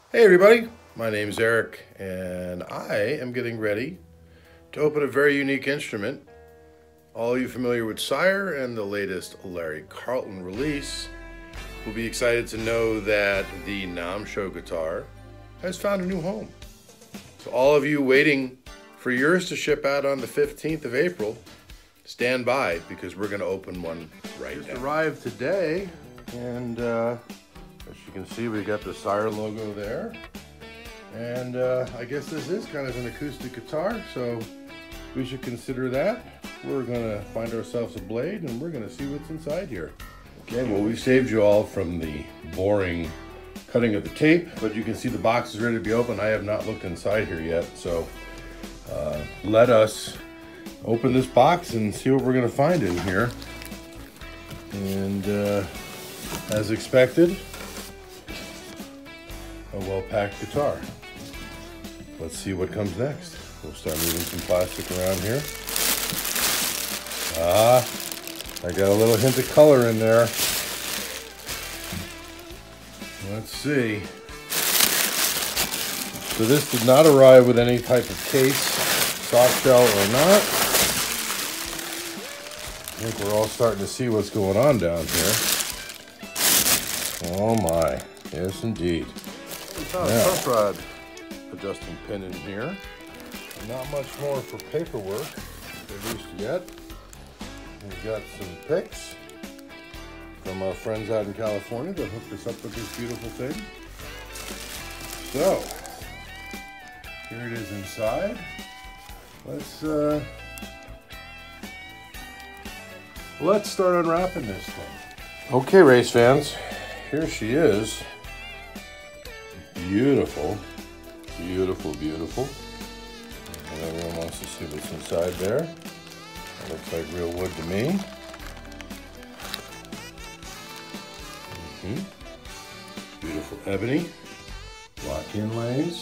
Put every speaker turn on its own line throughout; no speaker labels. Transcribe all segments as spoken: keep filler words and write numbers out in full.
Hey everybody, my name is Eric and I am getting ready to open a very unique instrument. All of you familiar with Sire and the latest Larry Carlton release will be excited to know that the NAMM show guitar has found a new home. So all of you waiting for yours to ship out on the fifteenth of April, stand by because we're going to open one right now. Just arrived today and uh, as you can see, we got the Sire logo there. And uh, I guess this is kind of an acoustic guitar, so we should consider that. We're gonna find ourselves a blade and we're gonna see what's inside here. Okay, well, we've saved you all from the boring cutting of the tape, but you can see the box is ready to be opened. I have not looked inside here yet, so uh, let us open this box and see what we're gonna find in here. And uh, as expected, a well-packed guitar. Let's see what comes next. We'll start moving some plastic around here. Ah, I got a little hint of color in there. Let's see. So this did not arrive with any type of case, soft shell or not. I think we're all starting to see what's going on down here. Oh my, yes indeed. Found a push rod adjusting pin in here. Not much more for paperwork, at least yet. We've got some pics from our friends out in California that hooked us up with this beautiful thing. So, here it is inside. Let's uh, let's start unwrapping this thing. Okay, race fans, here she is. Beautiful, beautiful, beautiful. And everyone wants to see what's inside there. It looks like real wood to me. Mm-hmm. Beautiful ebony, lock inlays.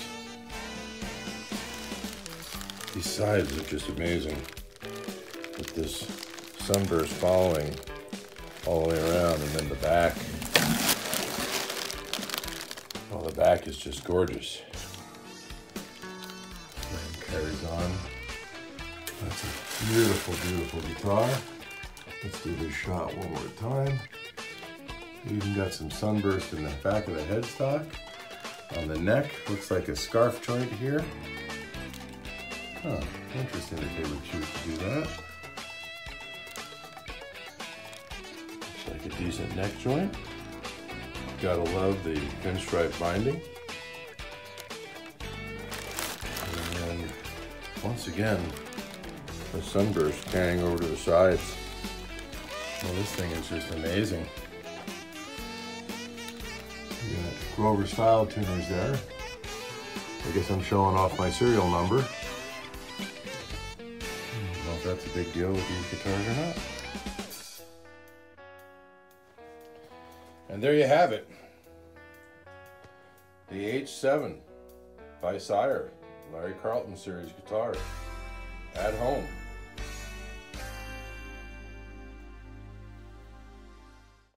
These sides are just amazing with this sunburst following all the way around, and then the back. Well, the back is just gorgeous. And carries on. That's a beautiful, beautiful guitar. Let's do this shot one more time. You even got some sunburst in the back of the headstock. On the neck, looks like a scarf joint here. Huh, interesting that they would choose to do that. Looks like a decent neck joint. Gotta love the pinstripe binding. And then, once again, the sunburst carrying over to the sides. Well, this thing is just amazing. You got Grover style tuners there. I guess I'm showing off my serial number. I don't know if that's a big deal with these guitars or not. And there you have it. The H seven by Sire, Larry Carlton series guitar, at home.